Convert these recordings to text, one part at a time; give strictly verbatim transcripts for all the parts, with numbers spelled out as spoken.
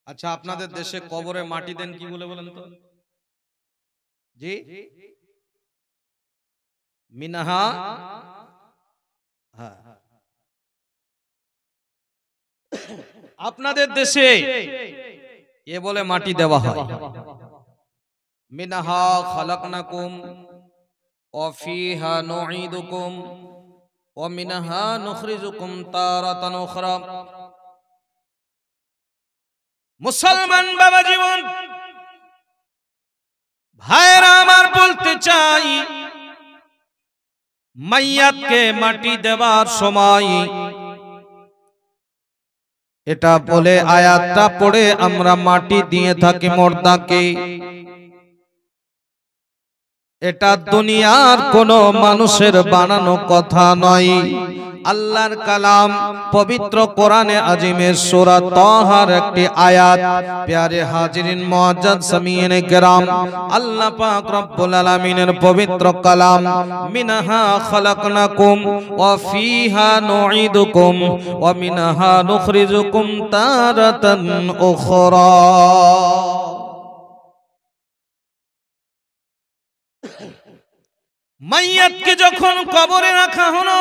আচ্ছা, আপনাদের দেশে কবরে মাটি দেন কি বলে বলেন তো? জি, মিনাহা। হ্যাঁ, আপনাদের দেশে এ বলে মাটি দেওয়া হয়, মিনাহা খালাকনাকুম ওয়া ফিহা নুঈদুকুম ওয়া মিনহা নুখরিজুকুম তারাতান উখরা। মুসলমান বাবা জীবন ভাইরা আমার, বলতে চাই, মাইয়াতকে মাটি দেওয়ার সময় এটা বলে আয়াতটা পড়ে আমরা মাটি দিয়ে থাকি মুর্দাকে। এটা দুনিয়ার কোন মানুষের বানানো কথা নয়, আল্লাহর কালাম পবিত্র কোরআনে আজিমের সূরা তাহার একটি আয়াত। প্যারে হাজিরিন মুআজ্জাজ সামিঈনে কেরাম, আল্লাহ পাক রব্বুল আলামিনের পবিত্র কালাম, মিনহা খালাকনাকুম ওয়া ফিহা নুঈদুকুম ওয়া মিনহা নুখরিজুকুম তারাতান উখরা। মাইয়াতকে যখন কবরে রাখা হলো,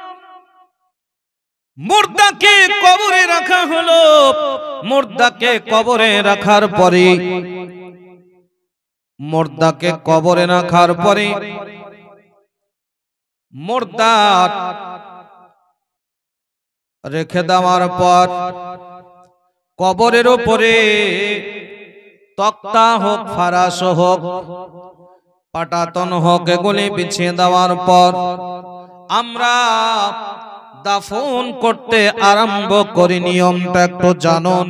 মুর্দাকে কবরে রাখা হলো, মুর্দাকে কবরে রাখার পরে মুর্দাকে কবরে রাখার পরে মুর্দা রেখে দেওয়ার পর কবরের উপরে তক্তা হোক, ফারাশ হোক, পাটাতন হোক, এগুলি বিছিয়ে দেওয়ার পর আমরা দাফন করতে আরম্ভ করি। নিয়মটা একটু জানুন।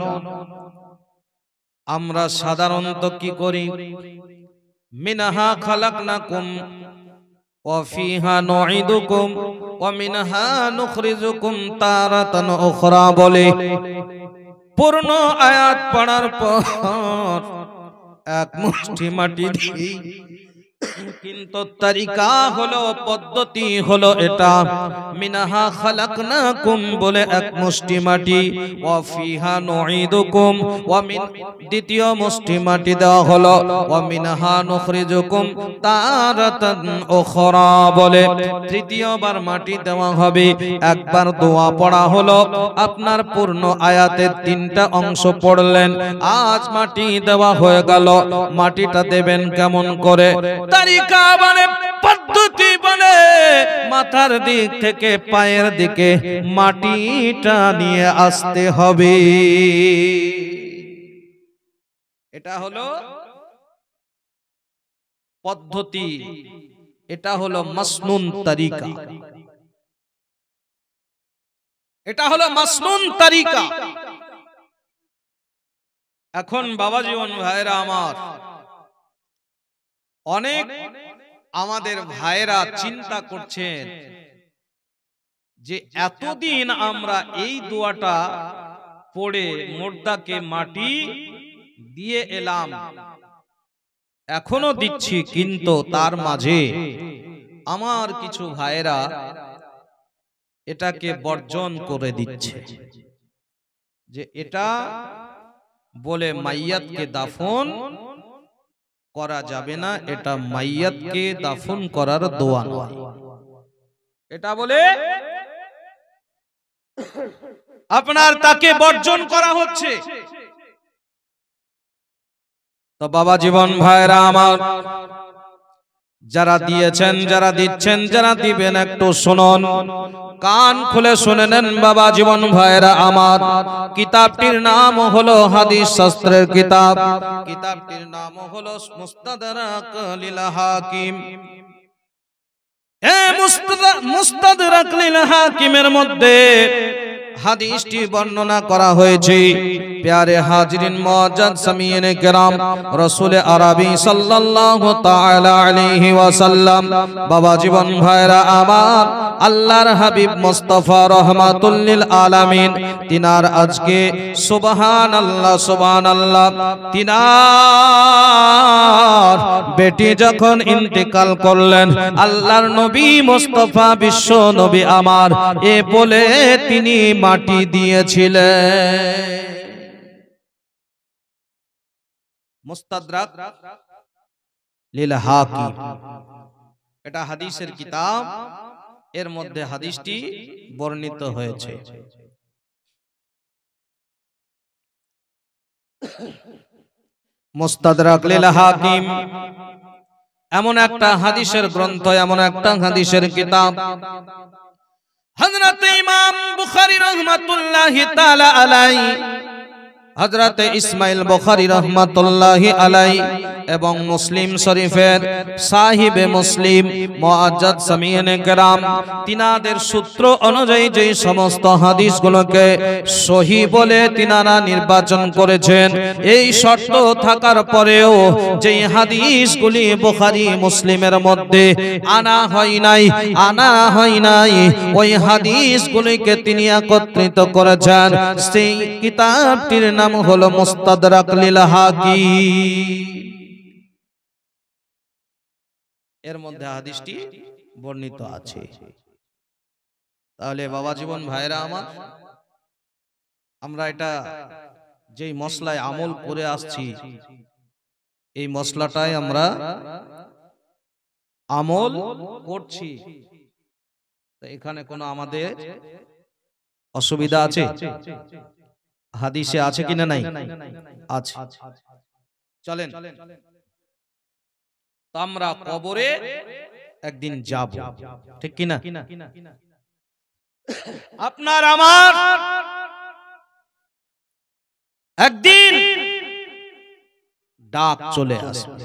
আমরা সাধারণত কি করি? মিনহা খালাকনাকুম ওয়া ফিহা নুঈদুকুম ওয়া মিনহা নুখরিজুকুম তারাতান উখরা বলে পূর্ণ আয়াত পড়ার পর এক মুষ্টি মাটি দিই, কিন্তু তরিকা হলো, পদ্ধতি হলো এটা, মিনহা খালাকনাকুম বলে এক মুষ্টি মাটি, ওয়া ফিহা নুঈদুকুম ওয়া মিন দ্বিতীয় মুষ্টি মাটি দেওয়া হলো, ওয়া মিনহা নুখরিজুকুম তারাতান উখরা বলে তৃতীয়বার মাটি দেওয়া হবে। একবার দোয়া পড়া হলো, আপনার পূর্ণ আয়াতের তিনটা অংশ পড়লেন, আজ মাটি দেওয়া হয়ে গেল। মাটিটা দেবেন কেমন করে? তরিকা বলে, পদ্ধতি বলে, মাথার দিক থেকে পায়ের দিকে মাটিটা নিয়ে আসতে হবে। এটা হলো পদ্ধতি, এটা হলো মাসনুন তরিকা, এটা হলো মাসনুন তরিকা। এখন বাবা জীবন ভাইরা আমার, অনেক আমাদের ভাইরা চিন্তা করছেন যে এতদিন আমরা এই দোয়াটা পড়ে মুর্দাকে মাটি দিয়ে এলাম, এখনো দিচ্ছি, কিন্তু তার মাঝে আমার কিছু ভাইরা এটাকে বর্জন করে দিচ্ছে, যে এটা বলে মাইয়াতকে দাফন করা যাবে না, এটা মাইয়াতকে দাফন করার দোয়া নয়। এটা বলে আপনার তাকে বর্জন করা হচ্ছে। তো বাবা জীবন ভাইরা আমার, যারা দিয়েছেন, যারা দিচ্ছেন, যারা দিবেন, একটু শুনুন, কান খুলে শুনে নেন বাবা জীবন ভাইরা আমার। কিতাবটির নাম হলো হাদিস শাস্ত্রের কিতাব, কিতাবটির নাম হলো মুস্তাদরাক লিল হাকিম। এই মুস্তাদরাক লিল হাকিমের মধ্যে হাদিসটি বর্ণনা করা হয়েছে। প্যারে হাজিরিন মুআজ্জাজ সামিঈনে কেরাম, রাসূল আরবি সাল্লাল্লাহু তাআলা আলাইহি ওয়াসাল্লাম, বাবা জীবন ভাইরা আমার, আল্লাহর হাবিব মুস্তাফা রাহমাতুল লিল আলামিন, তিনার আজকে সুবহানাল্লাহ সুবহানাল্লাহ তিনার বেটি যখন ইন্তেকাল করলেন, আল্লাহর নবী মুস্তাফা বিশ্ব নবী আমার এ বলে তিনি মাটি দিয়েছিলেন। মুস্তাদরাক লিল হাকিম, এটা হাদিসের কিতাব, এর মধ্যে হাদিসটি বর্ণিত হয়েছে। মুস্তাদরাক লিল হাকিম এমন একটা হাদিসের গ্রন্থ, এমন একটা হাদিসের কিতাব, হযরত ইমাম বুখারী রাহমাতুল্লাহি তাআলা আলাইহি, হযরত ইসমাইল বুখারী রাহমাতুল্লাহি আলাইহি এবং মুসলিম শরীফের সাহিবে মুসলিম মুআজ্জাদ সামিয়ানে কেরাম তিনাদের সূত্র অনুযায়ী যে সমস্ত হাদিসগুলোকে সহিহ বলে তিনারা নির্বাচন করেছেন, এই শর্ত থাকার পরেও যে হাদিসগুলি বুখারী মুসলিমের মধ্যে আনা হয় নাই আনা হয় নাই ওই হাদিসগুলিকে তিনি একত্রিত করেছেন। সেই কিতাবটির নাম হলো মুস্তাদরাক লিল হাকিম। এর মধ্যে হাদিসটি বর্ণিত আছে। তাহলে বাবা জীবন ভাইরা আমার, আমরা এটা যেই মশলায় আমল করে আসছি, এই মশলাটাই আমরা আমল করছি। এখানে কোনো আমাদের অসুবিধা আছে? হাদিসে আছে কিনা? নাই, আছে। চলেন, তো আমরা কবরে একদিন যাব, ঠিক কিনা? আপনার আমার একদিন ডাক চলে আসবে।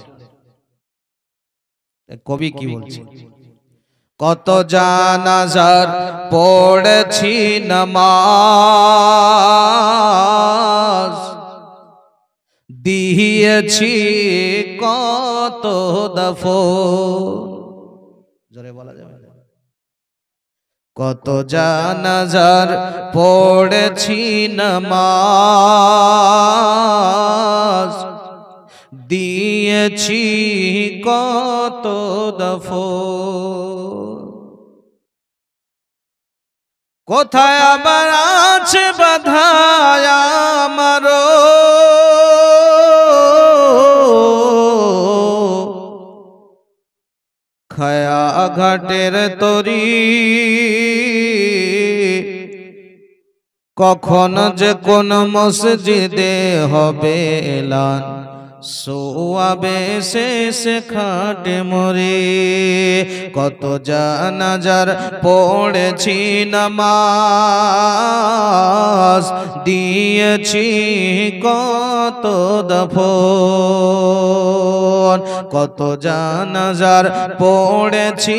কবি কি বলছে? কত জানাজার পড়েছি নামাজ, দিয়েছি কত দফন, জোরে বলা যাবে। কত জানাজার পড়েছি নামাজ, দিয়েছি কত দফন, কোথায় আবার আছে বাধা আমারো, খায়া ঘাটের তরি, কখন যে কোন মসজিদে হবে এলান, সোয়াবে শেষ খাটে মরে। কত জানাজার পড়েছি নামাজ, দিয়েছি কত দফন, কত জানাজার পড়েছি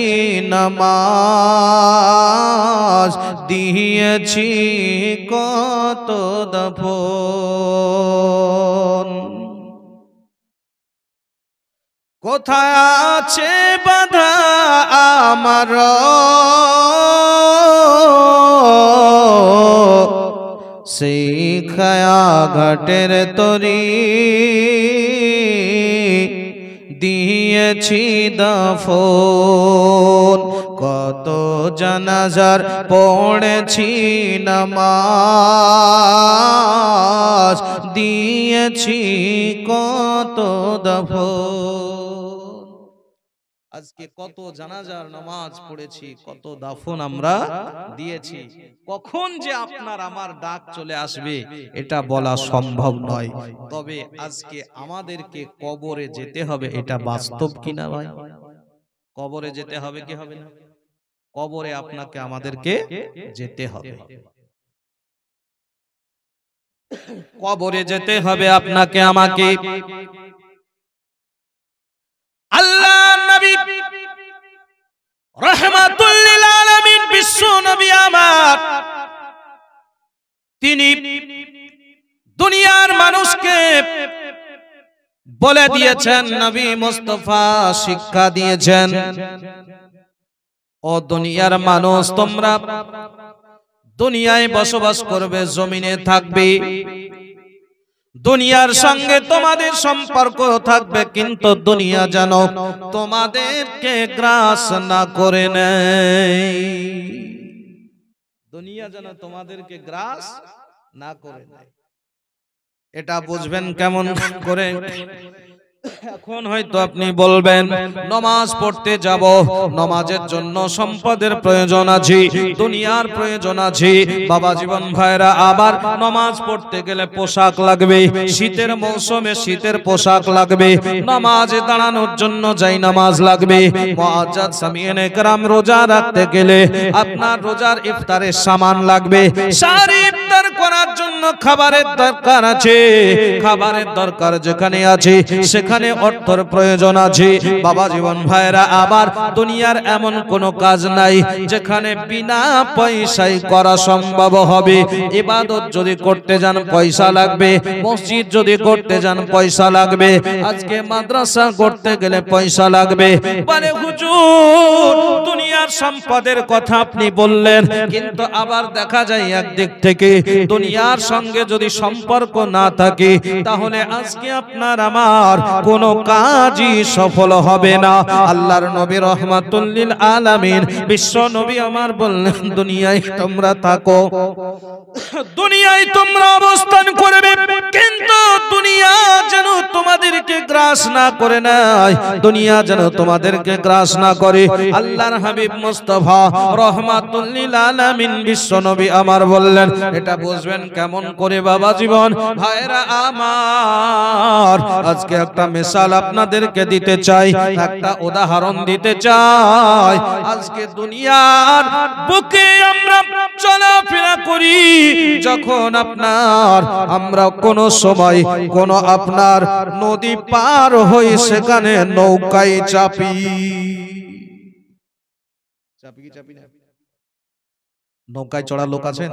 নামাজ, দিয়েছি কত দফন, কোথায় আছে বাধা আমার, সেই খায়া ঘাটের তরি, দিয়েছি দাফন, কত জানাজার পড়েছি নামাজ, দিয়েছি কত দাফন। আজকে কত জানাজার নামাজ পড়েছি, কত দাফন আমরা দিয়েছি। কখন যে আপনার আমার ডাক চলে আসবে এটা বলা সম্ভব নয়। তবে আজকে আমাদেরকে কবরে যেতে হবে, এটা বাস্তব কিনা ভাই? কবরে যেতে হবে কি হবে না? কবরে আপনাকে আমাদেরকে যেতে হবে, কবরে যেতে হবে আপনাকে আমাকে। আল্লাহ নবী রাহমাতুল লিল আলামিন বিশ্ব নবী আমার, তিনি দুনিয়ার মানুষকে বলে দিয়েছেন, নবী মুস্তাফা শিক্ষা দিয়েছেন, ও দুনিয়ার মানুষ, তোমরা দুনিয়ায় বসবাস করবে, জমিনে থাকবে, দুনিয়ার সঙ্গে তোমাদের সম্পর্ক থাকবে, কিন্তু দুনিয়া যেন তোমাদেরকে গ্রাস না করে নেয়, দুনিয়া যেন তোমাদেরকে গ্রাস না করে নেয়। এটা বুঝবেন কেমন করে? এখন হয়তো আপনি বলবেন নামাজ পড়তে যাব, নামাজের জন্য সম্পদের প্রয়োজন আছে, দুনিয়ার প্রয়োজন আছে। বাবা জীবন ভাইরা, আবার নামাজ পড়তে গেলে পোশাক লাগবে, শীতের মৌসুমে শীতের পোশাক লাগবে, নামাজে দাঁড়ানোর জন্য যাই নামাজ লাগবে। মুআজ্জাজ সামিয়ানে کرام, রোজা রাখতে গেলে আপনার রোজার ইফতারের সামান লাগবে, সারি ইফতার করার জন্য খাবারের দরকার আছে, খাবারের দরকার যেখানে আছে সেখানে অর্থের প্রয়োজন আছে। বাবা জীবন ভাইরা, আবার দুনিয়ার এমন কোন কাজ নাই যেখানে বিনা পয়সায় করা সম্ভব হবে। ইবাদত যদি করতে যান পয়সা লাগবে, মসজিদ যদি করতে যান পয়সা লাগবে, আজকে মাদ্রাসা করতে গেলে পয়সা লাগবে। বলে হুজুর দুনিয়ার সম্পদের কথা আপনি বললেন, কিন্তু আবার দেখা যায় একদিক থেকে দুনিয়ার সঙ্গে যদি সম্পর্ক না থাকে তাহলে আজকে আপনার আমার কোনো কাজই সফল হবে না। আল্লাহর নবী রহমাতুল লিল আলামিন বিশ্ব নবী আমার বললেন, দুনিয়ায় তোমরা থাকো, দুনিয়ায় তোমরা অবস্থান করবে, কিন্তু দুনিয়া যেন তোমাদেরকে গ্রাস না করে নেয়, দুনিয়া যেন তোমাদেরকে গ্রাস না করে। আল্লাহর হাবিব মুস্তাফা রহমাতুল লিল আলামিন বিশ্ব নবী আমার বললেন, এটা বুঝবেন কেমন করে? বাবা জীবন ভাইরা আমার, আজকে একটা মিসাল আপনাদেরকে দিতে চাই, একটা উদাহরণ দিতে চাই। আজকে দুনিয়ার বুকে আমরা চলাফেরা করি, যখন আপনার আমরা কোন সময় কোন আপনার নদী পার হই, সেখানে নৌকায় চাপি চাপি কি চাপি না? নৌকায় চড়া লোক আছেন?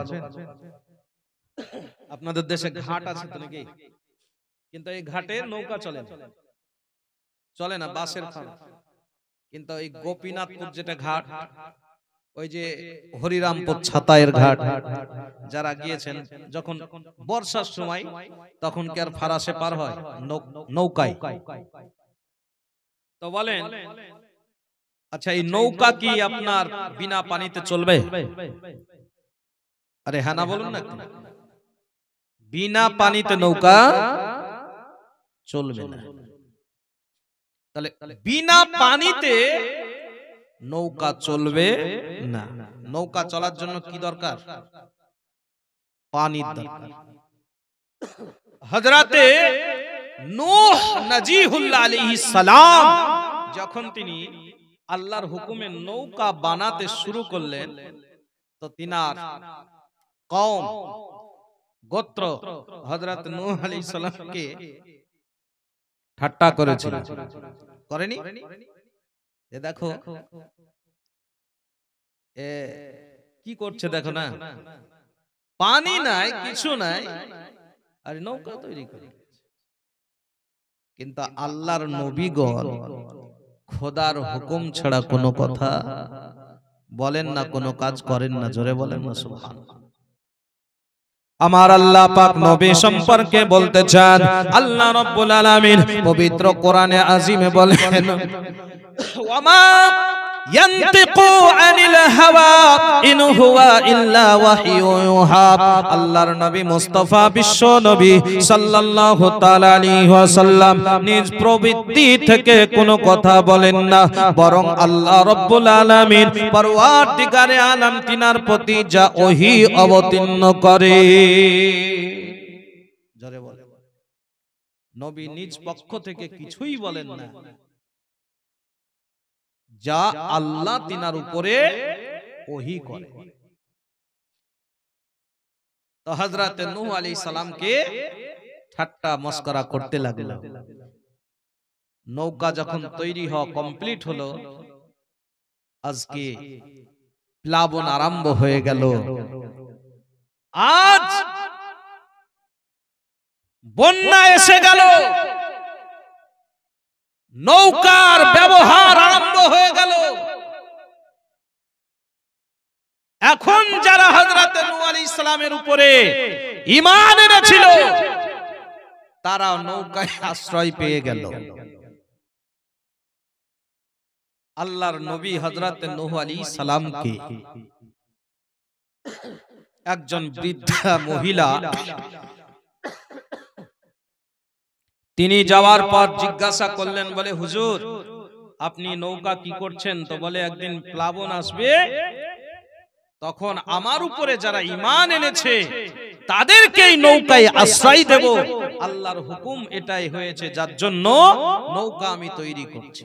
আপনাদের দেশে ঘাট আছে তো নাকি? কিন্তু এই ঘাটে নৌকা চলে চলে না, বাসের খান। কিন্তু এই গোপীনাথপুর যেটা ঘাট, ওই যে হরিরামপুর ছাতায়ের ঘাট, যারা গিয়েছেন যখন বর্ষার সময়, তখন কি আর ফারাসে পার হয়? নৌকায়। তো বলেন, আচ্ছা এই নৌকা কি আপনার বিনা পানিতে চলবে? আরে হ্যাঁ না বলুন না। বিনা পানিতে নৌকা চলবে না। তাহলে বিনা পানিতে নৌকা চলবে না। নৌকা চলার জন্য কি দরকার? পানির দরকার। হযরতে নূহ নাজিহুল্লাহ আলাইহিস সালাম যখন তিনি আল্লাহর হুকুমে নৌকা বানাতে শুরু করলেন, তো তিনার কওম গোত্র হযরত নূহ আলাইহিস সালামকে ঠাট্টা করেছিল, করেনি? এ দেখো এ কি করছে দেখো না, পানি নাই, কিছু নাই, আর নৌকা তৈরি করে। কিন্তু আল্লাহর নবীগণ খোদার হুকুম ছাড়া কোনো কথা বলেন না, কোনো কাজ করেন না। জোরে বলেন না সুবহানাল্লাহ। আমার আল্লাহ পাক নবী সম্পর্কে বলতে চান, আল্লাহ রাব্বুল আলামিন পবিত্র কোরআনে আজিমে বলেন, ওয়ামা ইয়ানতিকু আনিল হাওয়া ইন হুয়া ইল্লা ওয়াহয়ু ইউহা। আল্লাহর নবী মুস্তাফা বিশ্ব নবী সাল্লাল্লাহু তাআলা আলাইহি ওয়াসাল্লাম নিজ প্রবৃত্তি থেকে কোনো কথা বলেন না, বরং আল্লাহ রাব্বুল আলামিন পরওয়ারদিগারে আলম তিনার প্রতি যা ওহী অবতীর্ণ করে। জোরে বলে, নবী নিজ পক্ষ থেকে কিছুই বলেন না, যা আল্লাহ তিনার উপরে ওহী করে। তো হযরত নূহ আলাইহিস সালামকে ঠাট্টা মস্করা করতে লাগলো। নৌকা যখন তৈরি হওয়া কমপ্লিট হলো, আজকে প্লাবন আরম্ভ হয়ে গেল। আজ বন্যা এসে গেল, নৌকার ব্যবহার আরম্ভ হয়ে গেল। এখন যারা হযরত নূহ আলাইহিস সালামের উপরে ঈমান এনেছিল, তারা নৌকায় আশ্রয় পেয়ে গেল। আল্লাহর নবী হযরত নূহ আলাইহিস সালামকে একজন বৃদ্ধা মহিলা তিনি যাওয়ার পর জিজ্ঞাসা করলেন, বলে হুজুর আপনি নৌকা কি করছেন? তো বলে একদিন প্লাবন আসবে, তখন আমার উপরে যারা ঈমান এনেছে তাদেরকে এই নৌকায় আশ্রয় দেব। আল্লাহর হুকুম এটাই হয়েছে, যার জন্য নৌকা আমি তৈরি করছি।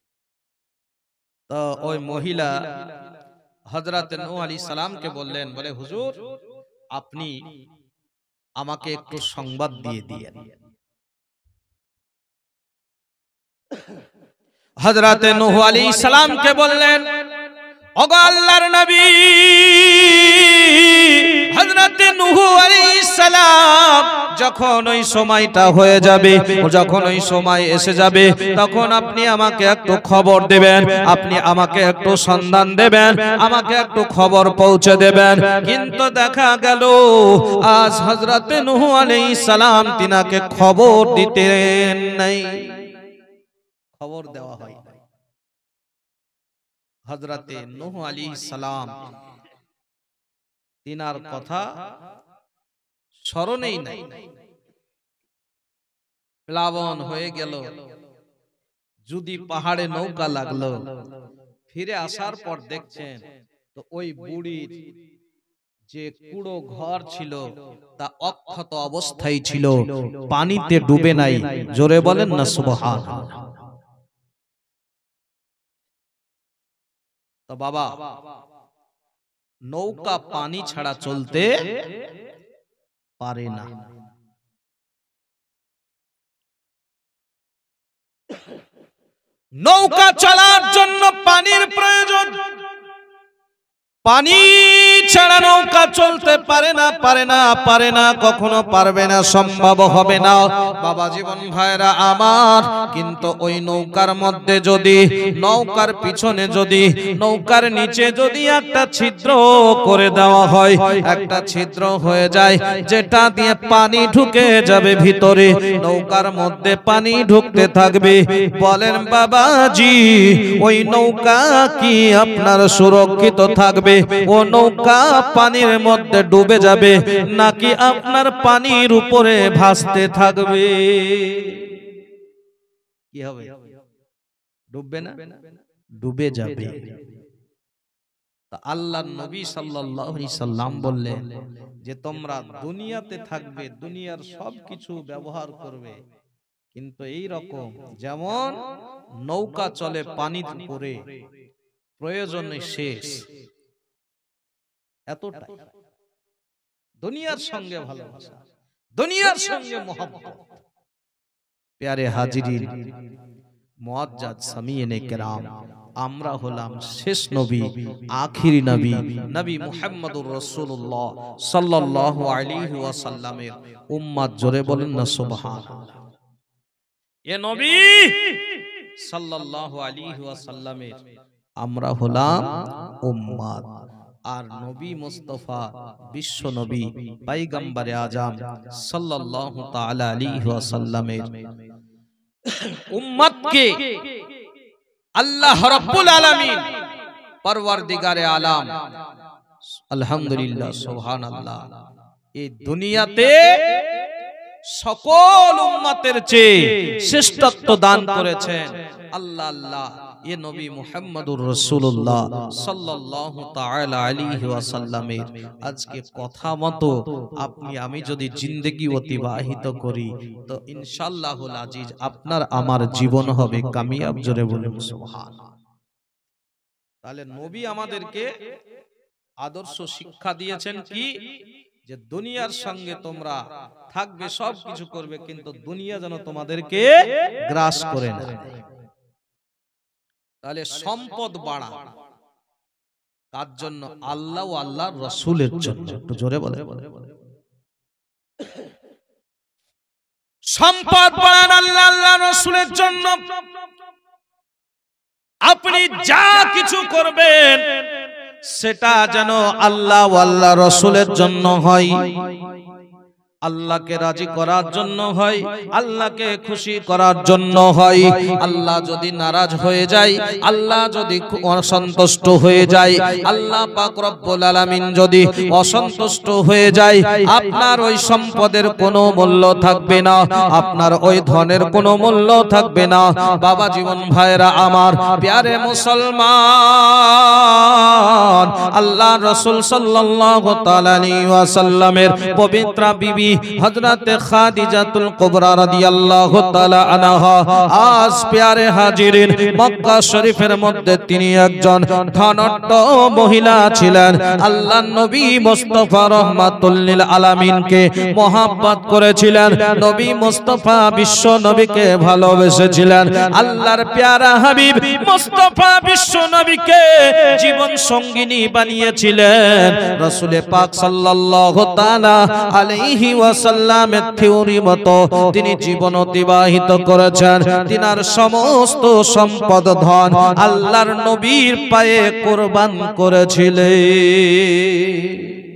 তো ওই মহিলা হযরত নূহ আলাইহিস সালামকে বললেন, বলে হুজুর আপনি আমাকে একটু সংবাদ দিয়ে দিয়েন। হযরত নূহ আলাইহিস সালামকে বললেন, ওগো আল্লাহর নবী, হযরত নূহ আলাইহিস সালাম যখন ওই সময়টা হয়ে যাবে, যখন ওই সময় এসে যাবে, তখন আপনি আমাকে একটু খবর দেবেন, আপনি আমাকে একটু সন্ধান দেবেন, আমাকে একটু খবর পৌঁছে দেবেন। কিন্তু দেখা গেল আজ হযরত নূহ আলাইহিস সালাম তিনাকে খবর দিতেন নাই, খবর দেওয়া হয় নাই। হযরত নূহ আলাইহিস সালাম তিনার কথা স্মরণেই নাই। প্লাবন হয়ে গেল, যদি পাহাড়ে নৌকা লাগলো, ফিরে আসার পর দেখছেন তো ওই বুড়ির যে কুড়ো ঘর ছিল তা অক্ষত অবস্থায় ছিল, পানিতে ডুবে নাই। জোরে বলেন না সুবহানাল্লাহ। তো বাবা, নৌকা পানি ছাড়া চলতে পারে না। নৌকা চলার জন্য পানির প্রয়োজন, পানি ছাড়া নৌকা চলতে পারে না, পারে না, পারে না, কখনো পারবে না, সম্ভব হবে না। বাবা জীবন ভাইরা আমার, কিন্তু ওই নৌকার মধ্যে যদি, নৌকার পিছনে যদি, নৌকার নিচে যদি একটা ছিদ্র করে দেওয়া হয়, একটা ছিদ্র হয়ে যায় যেটা দিয়ে পানি ঢুকে যাবে ভিতরে, নৌকার মধ্যে পানি ঢুকতে থাকবে। বলেন বাবাজি, ওই নৌকা কি আপনার সুরক্ষিত থাকবে? ও নৌকা পানির মধ্যে ডুবে যাবে নাকি আপনার পানির উপরে ভাসতে থাকবে? কি হবে? ডুববে না? ডুবে যাবে। আল্লাহর নবী সাল্লাল্লাহু আলাইহি সাল্লাম বললেন যে তোমরা দুনিয়াতে থাকবে, দুনিয়ার সবকিছু ব্যবহার করবে, কিন্তু এই রকম যেমন নৌকা চলে পানির উপরে, প্রয়োজনে শেষ, এতটাই। দুনিয়ার সঙ্গে ভালোবাসা, দুনিয়ার সঙ্গে মহব্বত। প্যারে হাজিরিন, মুআজ্জাজ সামিয়েনে কেরাম, আমরা হলাম শেষ নবী, আখিরি নবী, নবী মুহাম্মদুর রাসূলুল্লাহ সাল্লাল্লাহু আলাইহি ওয়াসাল্লামের উম্মত। জোরে বলেন না সুবহানাল্লাহ। এ নবী সাল্লাল্লাহু আলাইহি ওয়াসাল্লামের আমরা হলাম উম্মত। আর নবী মুস্তাফা বিশ্ব নবী পয়গম্বরে আজম সাল্লাল্লাহু তাআলা আলাইহি ওয়াসাল্লামের উম্মতকে আল্লাহ রাব্বুল আলামিন পরওয়ারদিগারে আলাম, আলহামদুলিল্লাহ, সুবহানাল্লাহ, এই দুনিয়াতে সকল উম্মতের চেয়ে শ্রেষ্ঠত্ব দান করেছেন আল্লাহ। আল্লাহ এ নবী মুহাম্মদুর রাসূলুল্লাহ সাল্লাল্লাহু তাআলা আলাইহি ওয়াসাল্লামের আজকে কথা মতো আপনি আমি যদি জিন্দেগি অতিবাহিত করি তো ইনশাআল্লাহুল আজিজ আপনার আমার জীবন হবে কামিয়াব। জোরে বলুন সুবহানাল্লাহ। তাহলে নবী আমাদেরকে আদর্শ শিক্ষা দিয়েছেন কি, যে দুনিয়ার সঙ্গে তোমরা থাকবে, সব কিছু করবে, কিন্তু দুনিয়া যেন তোমাদেরকে গ্রাস করে না। তাহলে সম্পদ বাড়া কার জন্য? আল্লাহ ও আল্লাহর রাসূলের জন্য। একটু জোরে বলে। সম্পদ বাড়ান আল্লাহ আল্লাহর রাসূলের জন্য। আপনি যা কিছু করবেন সেটা যেন আল্লাহ ও আল্লাহর রাসূলের জন্য হয়। আল্লাহকে রাজি করার জন্য হয়, আল্লাহকে খুশি করার জন্য হয়। আল্লাহ যদি নারাজ হয়ে যায়, আল্লাহ যদি অসন্তুষ্ট হয়ে যায়, আল্লাহ পাক রব্বুল আলামিন যদি অসন্তুষ্ট হয়ে যায়, আপনার ওই সম্পদের কোনো মূল্য থাকবে না, আপনার ওই ধনের কোনো মূল্য থাকবে না। বাবা জীবন ভাইরা আমার, প্যারে মুসলমান, আল্লাহ রাসূল সাল্লাল্লাহু তাআলা আলাইহি ওয়াসাল্লামের পবিত্র বিবি হযরতে খাদিজাতুল কুবরা রাদিয়াল্লাহু তাআলা আনহা আজ প্যারে হাজিরিন মক্কা শরীফের মধ্যে তিনি একজন ধনাঢ্য মহিলা ছিলেন। আল্লাহর নবী মুস্তাফা রাহমাতুল লিল আলামিনকে মহব্বত করেছিলেন, নবী মুস্তাফা বিশ্ব নবীকে ভালোবেসেছিলেন। আল্লাহর প্যারা হাবিব মুস্তাফা বিশ্ব নবীকে জীবন সঙ্গিনী বানিয়েছিলেন। রাসূল পাক সাল্লাল্লাহু তাআলা আলাইহি ওয়াসাল্লামের থিওরি মতো তিনি জীবন অতিবাহিত করেছেন। তিনার সমস্ত সম্পদ ধন আল্লাহর নবীর পায়ে কুরবান করেছিলেন।